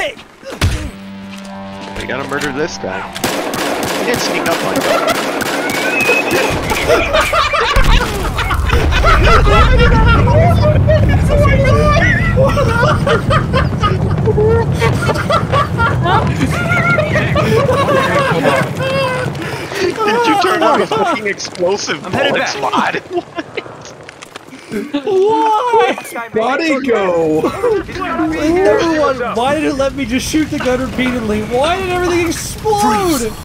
it! We gotta murder this guy. You didn't sneak up like that. Did you turn on the fucking explosive bullets mod? Why? Body go! Everyone, why did it let me just shoot the gun repeatedly? Why did everything explode?